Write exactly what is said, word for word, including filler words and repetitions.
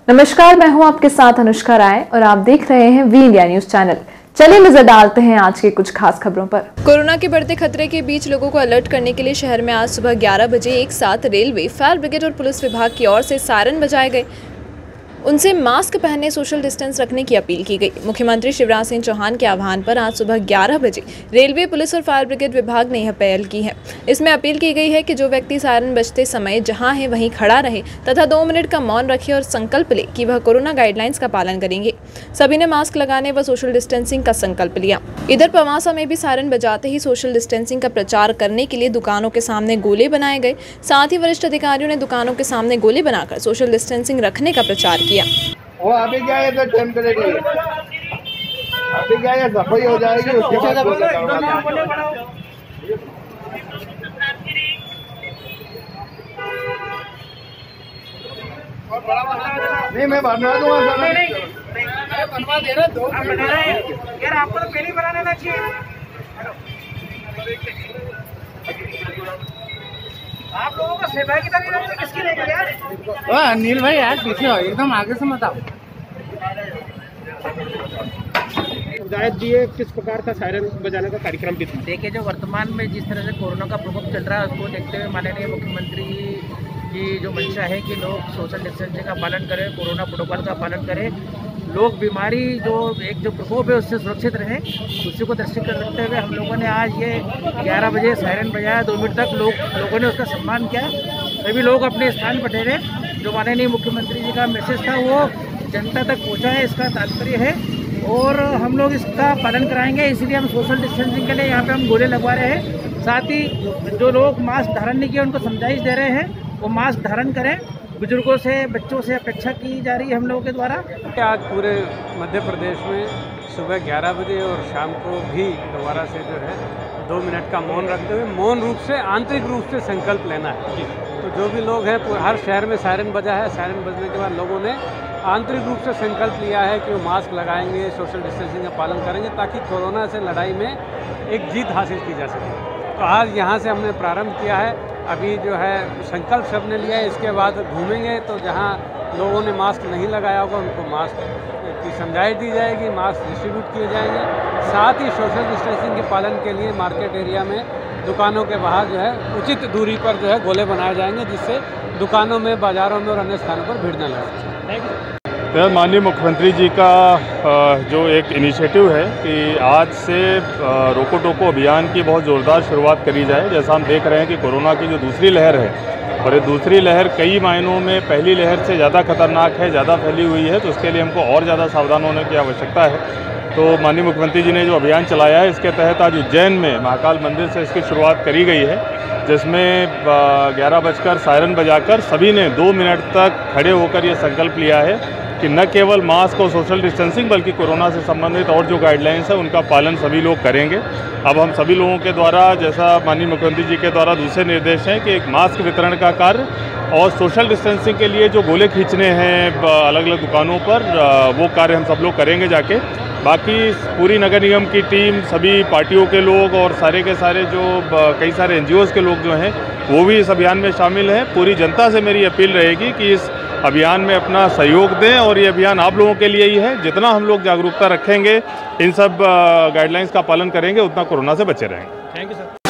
नमस्कार, मैं हूं आपके साथ अनुष्का राय और आप देख रहे हैं वी इंडिया न्यूज चैनल। चलिए नजर डालते हैं आज की कुछ खास खबरों पर। कोरोना के बढ़ते खतरे के बीच लोगों को अलर्ट करने के लिए शहर में आज सुबह ग्यारह बजे एक साथ रेलवे, फायर ब्रिगेड और पुलिस विभाग की ओर से सायरन बजाए गए। उनसे मास्क पहनने, सोशल डिस्टेंस रखने की अपील की गई। मुख्यमंत्री शिवराज सिंह चौहान के आह्वान पर आज सुबह ग्यारह बजे रेलवे, पुलिस और फायर ब्रिगेड विभाग ने यह पहल की है। इसमें अपील की गई है कि जो व्यक्ति सायरन बजते समय जहां है वहीं खड़ा रहे तथा दो मिनट का मौन रखे और संकल्प ले कि वह कोरोना गाइडलाइंस का पालन करेंगे। सभी ने मास्क लगाने व सोशल डिस्टेंसिंग का संकल्प लिया। इधर पवासा में भी सायरन बजाते ही सोशल डिस्टेंसिंग का प्रचार करने के लिए दुकानों के सामने गोले बनाए गए। साथ ही वरिष्ठ अधिकारियों ने दुकानों के सामने गोले बनाकर सोशल डिस्टेंसिंग रखने का प्रचार किया। वो अभी क्या है तो टेम्परेरी अभी क्या है सफाई हो जाएगी उसके बाद नहीं मैं बनवा दूंगा सर। नहीं बनवा दे रहे दो यार, आपको तो पहले बना लेना चाहिए। आप लोगों का सेवा की तरह किसकी लेकर यार? अनिल भाई यार पीछे हो, एकदम आगे से मत आओ। हिदायत दिए किस प्रकार का सायरन बजाने का कार्यक्रम भी था? देखिए, जो वर्तमान में जिस तरह से कोरोना का प्रकोप चल रहा है उसको देखते हुए माननीय मुख्यमंत्री की जो मंशा है कि लोग सोशल डिस्टेंसिंग का पालन करें, कोरोना प्रोटोकॉल का पालन करें, लोग बीमारी जो एक जो प्रकोप है उससे सुरक्षित रहें, उसी को दृष्टिगत रखते हुए हम लोगों ने आज ये ग्यारह बजे सायरन बजाया। दो मिनट तक लोग लोगों ने उसका सम्मान किया। सभी लोग अपने स्थान पर ठहरे। जो माननीय मुख्यमंत्री जी का मैसेज था वो जनता तक पहुंचा है, इसका तात्पर्य है और हम लोग इसका पालन कराएंगे। इसलिए हम सोशल डिस्टेंसिंग के लिए यहाँ पे हम गोले लगवा रहे हैं। साथ ही जो लोग मास्क धारण नहीं किए उनको समझाइश दे रहे हैं वो मास्क धारण करें। बुजुर्गों से, बच्चों से अपेक्षा की जा रही है हम लोगों के द्वारा। आज पूरे मध्य प्रदेश में सुबह ग्यारह बजे और शाम को भी दोबारा से जो है दो मिनट का मौन रखते हुए मौन रूप से, आंतरिक रूप से संकल्प लेना है। तो जो भी लोग हैं, हर शहर में सायरन बजा है। सायरन बजने के बाद लोगों ने आंतरिक रूप से संकल्प लिया है कि वो मास्क लगाएंगे, सोशल डिस्टेंसिंग का पालन करेंगे ताकि कोरोना से लड़ाई में एक जीत हासिल की जा सके। तो आज यहाँ से हमने प्रारंभ किया है। अभी जो है संकल्प सबने लिया है, इसके बाद घूमेंगे तो जहाँ लोगों ने मास्क नहीं लगाया होगा उनको मास्क की समझाइश दी जाएगी, मास्क डिस्ट्रीब्यूट किए जाएंगे। साथ ही सोशल डिस्टेंसिंग के पालन के लिए मार्केट एरिया में दुकानों के बाहर जो है उचित दूरी पर जो है गोले बनाए जाएंगे, जिससे दुकानों में, बाज़ारों में और अन्य स्थानों पर भीड़ न लगे। तो माननीय मुख्यमंत्री जी का जो एक इनिशिएटिव है कि आज से रोको टोको अभियान की बहुत ज़ोरदार शुरुआत करी जाए। जैसा हम देख रहे हैं कि कोरोना की जो दूसरी लहर है और ये दूसरी लहर कई मायनों में पहली लहर से ज़्यादा खतरनाक है, ज़्यादा फैली हुई है, तो उसके लिए हमको और ज़्यादा सावधान होने की आवश्यकता है। तो माननीय मुख्यमंत्री जी ने जो अभियान चलाया है इसके तहत आज उज्जैन में महाकाल मंदिर से इसकी शुरुआत करी गई है, जिसमें ग्यारह बजकर सायरन बजाकर सभी ने दो मिनट तक खड़े होकर ये संकल्प लिया है कि न केवल मास्क और सोशल डिस्टेंसिंग बल्कि कोरोना से संबंधित और जो गाइडलाइंस है उनका पालन सभी लोग करेंगे। अब हम सभी लोगों के द्वारा, जैसा माननीय मुख्यमंत्री जी के द्वारा दूसरे निर्देश हैं कि एक मास्क वितरण का कार्य और सोशल डिस्टेंसिंग के लिए जो गोले खींचने हैं अलग अलग दुकानों पर, वो कार्य हम सब लोग करेंगे जाके। बाकी पूरी नगर निगम की टीम, सभी पार्टियों के लोग और सारे के सारे जो कई सारे एन जी ओज़ के लोग जो हैं वो भी इस अभियान में शामिल हैं। पूरी जनता से मेरी अपील रहेगी कि इस अभियान में अपना सहयोग दें और ये अभियान आप लोगों के लिए ही है। जितना हम लोग जागरूकता रखेंगे, इन सब गाइडलाइंस का पालन करेंगे, उतना कोरोना से बचे रहेंगे। Thank you sir.